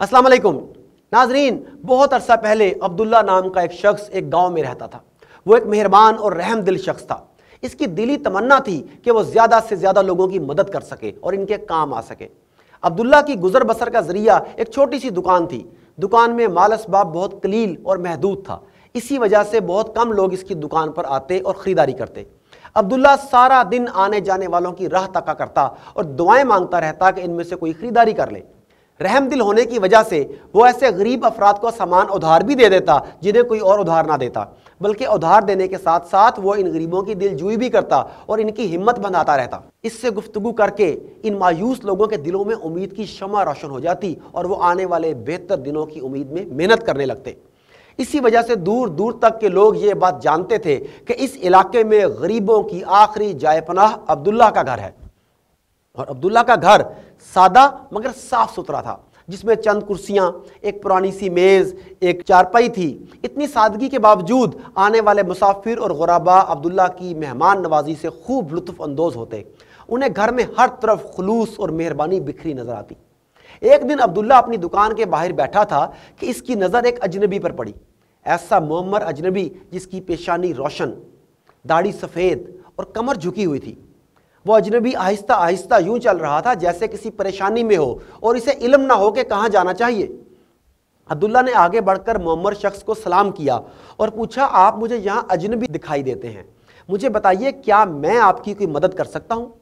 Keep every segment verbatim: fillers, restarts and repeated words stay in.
السلام علیکم ناظرین، بہت عرصہ پہلے عبداللہ نام کا ایک شخص ایک گاؤں میں رہتا تھا۔ وہ ایک مہربان اور رحم دل شخص تھا۔ اس کی دلی تمنا تھی کہ وہ زیادہ سے زیادہ لوگوں کی مدد کر سکے اور ان کے کام آ سکے۔ عبداللہ کی گزر بسر کا ذریعہ ایک چھوٹی سی دکان تھی۔ دکان میں مال اسباب بہت قلیل اور محدود تھا، اسی وجہ سے بہت کم لوگ اس کی دکان پر آتے اور خریداری کرتے۔ عبداللہ سارا دن آنے جانے والوں کی راہ تکا کرتا اور دعائیں مانگتا رہتا کہ ان میں سے کوئی خریداری کر لے۔ رحم دل ہونے کی وجہ سے وہ ایسے غریب افراد کو سامان ادھار بھی دے دیتا جنہیں کوئی اور ادھار نہ دیتا، بلکہ ادھار دینے کے ساتھ ساتھ وہ ان غریبوں کی دل جوئی بھی کرتا اور ان کی ہمت بندھاتا رہتا۔ اس سے گفتگو کر کے ان مایوس لوگوں کے دلوں میں امید کی شمع روشن ہو جاتی اور وہ آنے والے بہتر دنوں کی امید میں محنت کرنے لگتے۔ اسی وجہ سے دور دور تک کے لوگ یہ بات جانتے تھے کہ اس علاقے میں غریبوں کی آخری جائے پناہ عبداللہ کا گھر ہے۔ اور عبداللہ کا گھر سادہ مگر صاف ستھرا تھا، جس میں چند کرسیاں، ایک پرانی سی میز، ایک چارپائی تھی۔ اتنی سادگی کے باوجود آنے والے مسافر اور غربا عبداللہ کی مہمان نوازی سے خوب لطف اندوز ہوتے۔ انہیں گھر میں ہر طرف خلوص اور مہربانی بکھری نظر آتی۔ ایک دن عبداللہ اپنی دکان کے باہر بیٹھا تھا کہ اس کی نظر ایک اجنبی پر پڑی۔ ایسا معمر اجنبی جس کی پیشانی روشن، داڑھی سفید اور کمر جھکی ہوئی تھی۔ وہ اجنبی آہستہ آہستہ یوں چل رہا تھا جیسے کسی پریشانی میں ہو اور اسے علم نہ ہو کہ کہاں جانا چاہیے۔ عبداللہ نے آگے بڑھ کر معمر شخص کو سلام کیا اور پوچھا، آپ مجھے یہاں اجنبی دکھائی دیتے ہیں، مجھے بتائیے کیا میں آپ کی کوئی مدد کر سکتا ہوں؟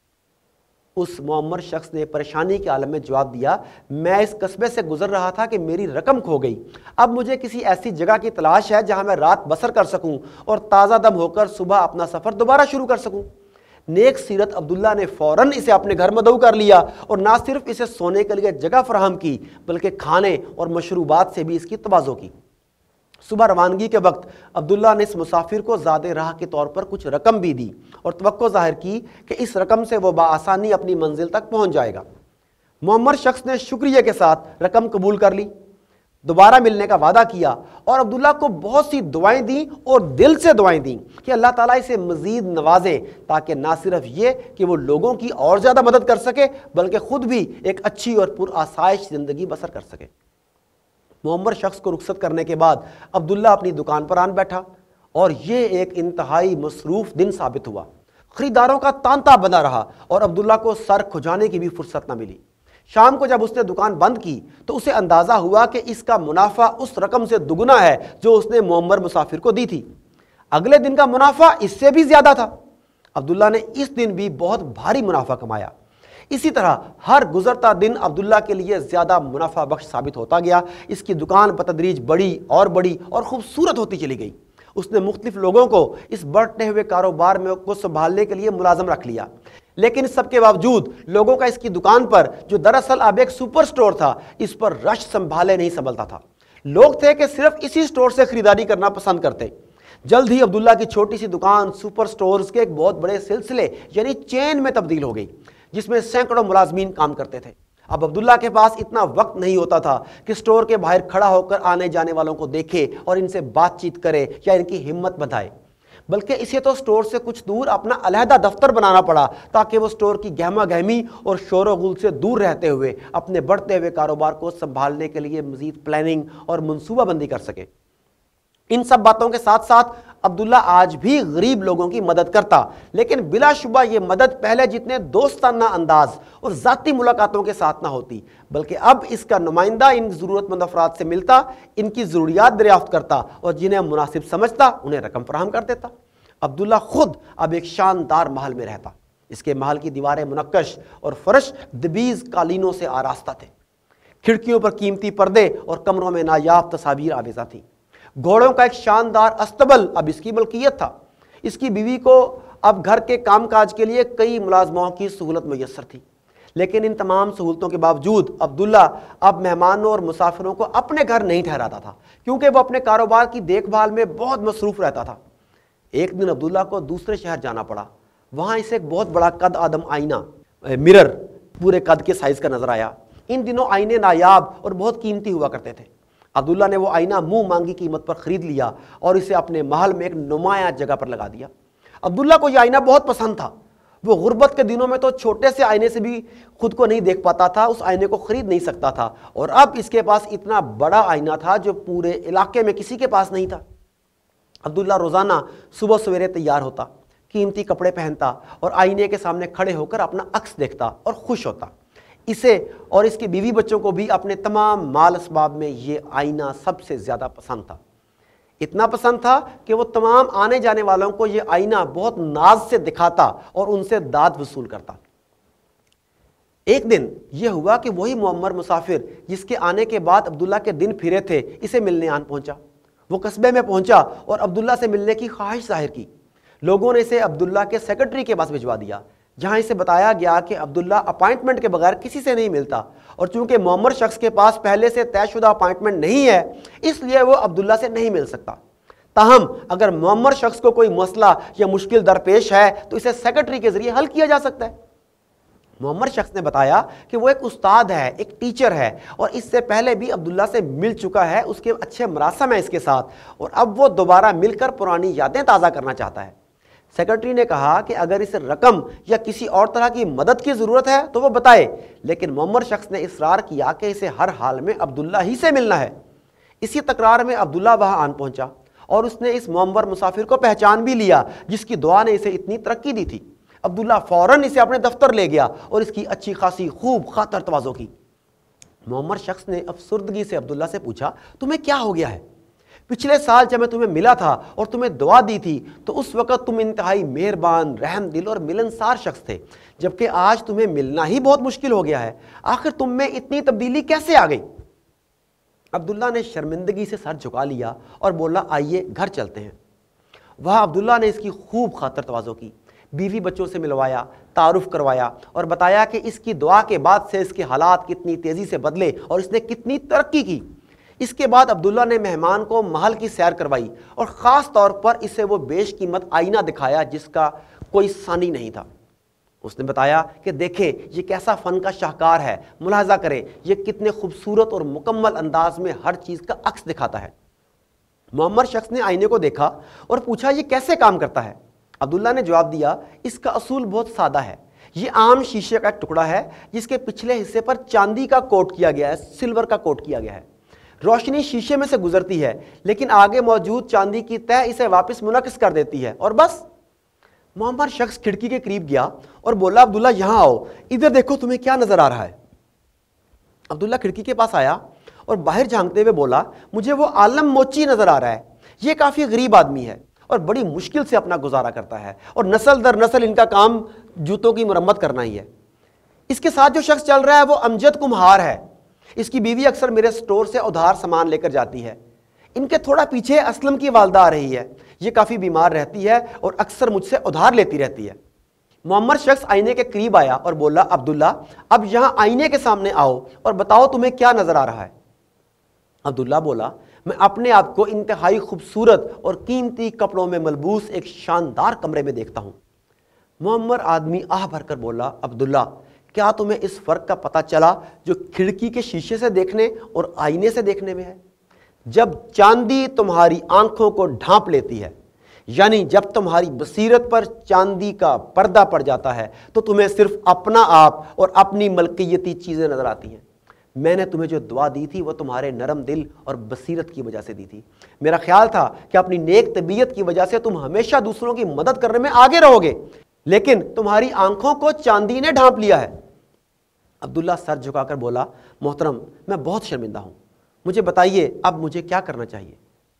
اس معمر شخص نے پریشانی کے عالم میں جواب دیا، میں اس قصبے سے گزر رہا تھا کہ میری رقم کھو گئی۔ اب مجھے کسی ایسی جگہ کی تلاش ہے جہاں میں رات بسر کر سکوں اور تازہ دم ہو کر صبح اپنا سفر دوبارہ شروع کر سکوں۔ نیک سیرت عبداللہ نے فوراً اسے اپنے گھر مدعو کر لیا اور نہ صرف اسے سونے کے لیے جگہ فراہم کی بلکہ کھانے اور مشروبات سے بھی اس کی تواضع کی۔ صبح روانگی کے وقت عبداللہ نے اس مسافر کو زیادہ راہ کے طور پر کچھ رقم بھی دی اور توقع ظاہر کی کہ اس رقم سے وہ بآسانی اپنی منزل تک پہنچ جائے گا۔ معمر شخص نے شکریہ کے ساتھ رقم قبول کر لی، دوبارہ ملنے کا وعدہ کیا اور عبداللہ کو بہت سی دعائیں دیں اور دل سے دعائیں دیں کہ اللہ تعالیٰ اسے مزید نوازے، تاکہ نہ صرف یہ کہ وہ لوگوں کی اور زیادہ مدد کر سکے بلکہ خود بھی ایک اچھی اور پر آسائش زندگی بسر کر سکے۔ معمر شخص کو رخصت کرنے کے بعد عبداللہ اپنی دکان پر آن بیٹھا اور یہ ایک انتہائی مصروف دن ثابت ہوا۔ خریداروں کا تانتا بنا رہا اور عبداللہ کو سر کھجانے کی بھی فرصت نہ ملی۔ شام کو جب اس نے دکان بند کی تو اسے اندازہ ہوا کہ اس کا منافع اس رقم سے دگنا ہے جو اس نے معمر مسافر کو دی تھی۔ اگلے دن کا منافع اس سے بھی زیادہ تھا۔ عبداللہ نے اس دن بھی بہت بھاری منافع کمایا۔ اسی طرح ہر گزرتا دن عبداللہ کے لیے زیادہ منافع بخش ثابت ہوتا گیا۔ اس کی دکان بتدریج بڑی اور بڑی اور خوبصورت ہوتی چلی گئی۔ اس نے مختلف لوگوں کو اس بڑھتے ہوئے کاروبار میں کو سنبھالنے کے لیے ملازم رکھ لیا، لیکن اس سب کے باوجود لوگوں کا اس کی دکان پر، جو دراصل اب ایک سپر سٹور تھا، اس پر رش سنبھالے نہیں سنبھلتا تھا۔ لوگ تھے کہ صرف اسی سٹور سے خریداری کرنا پسند کرتے۔ جلد ہی عبداللہ کی چھوٹی سی دکان سپر سٹورز کے ایک بہت بڑے سلسلے یعنی چین میں تبدیل ہو گئی، جس میں سینکڑوں ملازمین کام کرتے تھے۔ اب عبداللہ کے پاس اتنا وقت نہیں ہوتا تھا کہ سٹور کے باہر کھڑا ہو کر آنے جانے والوں کو دیکھے اور ان سے بات چیت کرے یا ان کی ہمت بندھائے، بلکہ اسے تو سٹور سے کچھ دور اپنا علیحدہ دفتر بنانا پڑا تاکہ وہ سٹور کی گہما گہمی اور شور و غل سے دور رہتے ہوئے اپنے بڑھتے ہوئے کاروبار کو سنبھالنے کے لیے مزید پلاننگ اور منصوبہ بندی کر سکے۔ ان سب باتوں کے ساتھ ساتھ عبداللہ آج بھی غریب لوگوں کی مدد کرتا، لیکن بلا شبہ یہ مدد پہلے جتنے دوستانہ انداز اور ذاتی ملاقاتوں کے ساتھ نہ ہوتی، بلکہ اب اس کا نمائندہ ان ضرورت مند افراد سے ملتا، ان کی ضروریات دریافت کرتا اور جنہیں مناسب سمجھتا انہیں رقم فراہم کر دیتا۔ عبداللہ خود اب ایک شاندار محل میں رہتا۔ اس کے محل کی دیواریں منقش اور فرش دبیز قالینوں سے آراستہ تھے۔ کھڑکیوں پر قیمتی پردے اور کمروں میں نایاب تصاویر آویزاں تھیں۔ گھوڑوں کا ایک شاندار استبل اب اس کی ملکیت تھا۔ اس کی بیوی کو اب گھر کے کام کاج کے لیے کئی ملازموں کی سہولت میسر تھی، لیکن ان تمام سہولتوں کے باوجود عبداللہ اب مہمانوں اور مسافروں کو اپنے گھر نہیں ٹھہراتا تھا، کیونکہ وہ اپنے کاروبار کی دیکھ بھال میں بہت مصروف رہتا تھا۔ ایک دن عبداللہ کو دوسرے شہر جانا پڑا۔ وہاں اسے ایک بہت بڑا قد آدم آئینہ، مرر، پورے قد کے سائز کا نظر آیا۔ ان دنوں آئینے نایاب اور بہت قیمتی ہوا کرتے تھے۔ عبداللہ نے وہ آئینہ منہ مانگی قیمت پر خرید لیا اور اسے اپنے محل میں ایک نمایاں جگہ پر لگا دیا۔ عبداللہ کو یہ آئینہ بہت پسند تھا۔ وہ غربت کے دنوں میں تو چھوٹے سے آئینے سے بھی خود کو نہیں دیکھ پاتا تھا، اس آئینے کو خرید نہیں سکتا تھا، اور اب اس کے پاس اتنا بڑا آئینہ تھا جو پورے علاقے میں کسی کے پاس نہیں تھا۔ عبداللہ روزانہ صبح سویرے تیار ہوتا، قیمتی کپڑے پہنتا اور آئینے کے سامنے کھڑے ہو کر اپنا عکس دیکھتا اور خوش ہوتا۔ اسے اور اس کی بیوی بچوں کو بھی اپنے تمام مال اسباب میں یہ آئینہ سب سے زیادہ پسند تھا۔ اتنا پسند تھا کہ وہ تمام آنے جانے والوں کو یہ آئینہ بہت ناز سے دکھاتا اور ان سے داد وصول کرتا۔ ایک دن یہ ہوا کہ وہی معمر مسافر جس کے آنے کے بعد عبداللہ کے دن پھرے تھے اسے ملنے آن پہنچا۔ وہ قصبے میں پہنچا اور عبداللہ سے ملنے کی خواہش ظاہر کی۔ لوگوں نے اسے عبداللہ کے سیکرٹری کے پاس بھجوا دیا، جہاں اسے بتایا گیا کہ عبداللہ اپائنٹمنٹ کے بغیر کسی سے نہیں ملتا، اور چونکہ معمر شخص کے پاس پہلے سے طے شدہ اپائنٹمنٹ نہیں ہے اس لیے وہ عبداللہ سے نہیں مل سکتا۔ تاہم اگر معمر شخص کو کوئی مسئلہ یا مشکل درپیش ہے تو اسے سیکرٹری کے ذریعے حل کیا جا سکتا ہے۔ معمر شخص نے بتایا کہ وہ ایک استاد ہے، ایک ٹیچر ہے، اور اس سے پہلے بھی عبداللہ سے مل چکا ہے، اس کے اچھے مراسم ہیں اس کے ساتھ، اور اب وہ دوبارہ مل کر پرانی یادیں تازہ کرنا چاہتا ہے۔ سیکرٹری نے کہا کہ اگر اسے رقم یا کسی اور طرح کی مدد کی ضرورت ہے تو وہ بتائے، لیکن معمر شخص نے اصرار کیا کہ اسے ہر حال میں عبداللہ ہی سے ملنا ہے۔ اسی تکرار میں عبداللہ وہاں آن پہنچا اور اس نے اس معمر مسافر کو پہچان بھی لیا جس کی دعا نے اسے اتنی ترقی دی تھی۔ عبداللہ فوراً اسے اپنے دفتر لے گیا اور اس کی اچھی خاصی خوب خاطر تواضع کی۔ معمر شخص نے افسردگی سے عبداللہ سے پوچھا، تمہیں کیا ہو گیا ہے؟ پچھلے سال جب میں تمہیں ملا تھا اور تمہیں دعا دی تھی تو اس وقت تم انتہائی مہربان، رحم دل اور ملنسار شخص تھے، جبکہ آج تمہیں ملنا ہی بہت مشکل ہو گیا ہے۔ آخر تم میں اتنی تبدیلی کیسے آ گئی؟ عبداللہ نے شرمندگی سے سر جھکا لیا اور بولا، آئیے گھر چلتے ہیں۔ وہاں عبداللہ نے اس کی خوب خاطر تواضع کی، بیوی بچوں سے ملوایا، تعارف کروایا اور بتایا کہ اس کی دعا کے بعد سے اس کے حالات کتنی تیزی سے بدلے اور اس نے کتنی ترقی کی۔ اس کے بعد عبداللہ نے مہمان کو محل کی سیر کروائی اور خاص طور پر اسے وہ بیش قیمت آئینہ دکھایا جس کا کوئی ثانی نہیں تھا۔ اس نے بتایا کہ دیکھیں یہ کیسا فن کا شاہکار ہے، ملاحظہ کریں یہ کتنے خوبصورت اور مکمل انداز میں ہر چیز کا عکس دکھاتا ہے۔ معمر شخص نے آئینے کو دیکھا اور پوچھا، یہ کیسے کام کرتا ہے؟ عبداللہ نے جواب دیا، اس کا اصول بہت سادہ ہے۔ یہ عام شیشے کا ایک ٹکڑا ہے جس کے پچھلے حصے پر چاندی کا کوٹ کیا گیا ہے، سلور کا کوٹ کیا گیا ہے۔ روشنی شیشے میں سے گزرتی ہے لیکن آگے موجود چاندی کی تہ اسے واپس منعکس کر دیتی ہے، اور بس۔ معمر شخص کھڑکی کے قریب گیا اور بولا، عبداللہ یہاں آؤ، ادھر دیکھو تمہیں کیا نظر آ رہا ہے۔ عبداللہ کھڑکی کے پاس آیا اور باہر جھانکتے ہوئے بولا، مجھے وہ عالم موچی نظر آ رہا ہے۔ یہ کافی غریب آدمی ہے اور بڑی مشکل سے اپنا گزارا کرتا ہے، اور نسل در نسل ان کا کام جوتوں کی مرمت کرنا ہی ہے۔ اس کے ساتھ جو شخص چل رہا ہے وہ امجد کمہار ہے۔ اس کی بیوی اکثر میرے سٹور سے ادھار سامان لے کر جاتی ہے۔ ان کے تھوڑا پیچھے اسلم کی والدہ آ رہی ہے، یہ کافی بیمار رہتی ہے اور اکثر مجھ سے ادھار لیتی رہتی ہے۔ معمر شخص آئینے کے قریب آیا اور بولا، عبداللہ اب یہاں آئینے کے سامنے آؤ اور بتاؤ تمہیں کیا نظر آ رہا ہے۔ عبداللہ بولا، میں اپنے آپ کو انتہائی خوبصورت اور قیمتی کپڑوں میں ملبوس ایک شاندار کمرے میں دیکھتا ہوں۔ معمر آدمی آہ بھر کر بولا، عبداللہ کیا تمہیں اس فرق کا پتہ چلا جو کھڑکی کے شیشے سے دیکھنے اور آئینے سے دیکھنے میں ہے؟ جب چاندی تمہاری آنکھوں کو ڈھانپ لیتی ہے، یعنی جب تمہاری بصیرت پر چاندی کا پردہ پڑ جاتا ہے تو تمہیں صرف اپنا آپ اور اپنی ملکیتی چیزیں نظر آتی ہیں۔ میں نے تمہیں جو دعا دی تھی وہ تمہارے نرم دل اور بصیرت کی وجہ سے دی تھی۔ میرا خیال تھا کہ اپنی نیک طبیعت کی وجہ سے تم ہمیشہ دوسروں کی مدد کرنے میں آگے رہو گے، لیکن تمہاری آنکھوں کو چاندی نے ڈھانپ لیا ہے۔ عبداللہ سر جھکا کر بولا، محترم میں بہت شرمندہ ہوں، مجھے بتائیے اب مجھے کیا کرنا چاہیے؟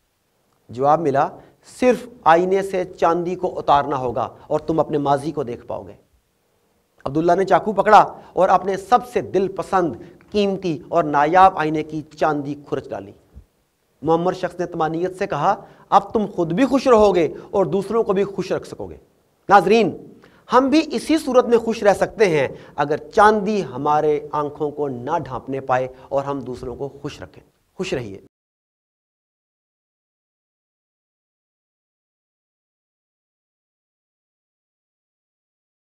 جواب ملا، صرف آئینے سے چاندی کو اتارنا ہوگا اور تم اپنے ماضی کو دیکھ پاؤ گے۔ عبداللہ نے چاقو پکڑا اور اپنے سب سے دل پسند، قیمتی اور نایاب آئینے کی چاندی کھرچ ڈالی۔ معمر شخص نے طمانینت سے کہا، اب تم خود بھی خوش رہو گے اور دوسروں کو بھی خوش رکھ سکو گے۔ ناظرین، ہم بھی اسی صورت میں خوش رہ سکتے ہیں اگر چاندی ہمارے آنکھوں کو نہ ڈھانپنے پائے اور ہم دوسروں کو خوش رکھیں۔ خوش رہیے۔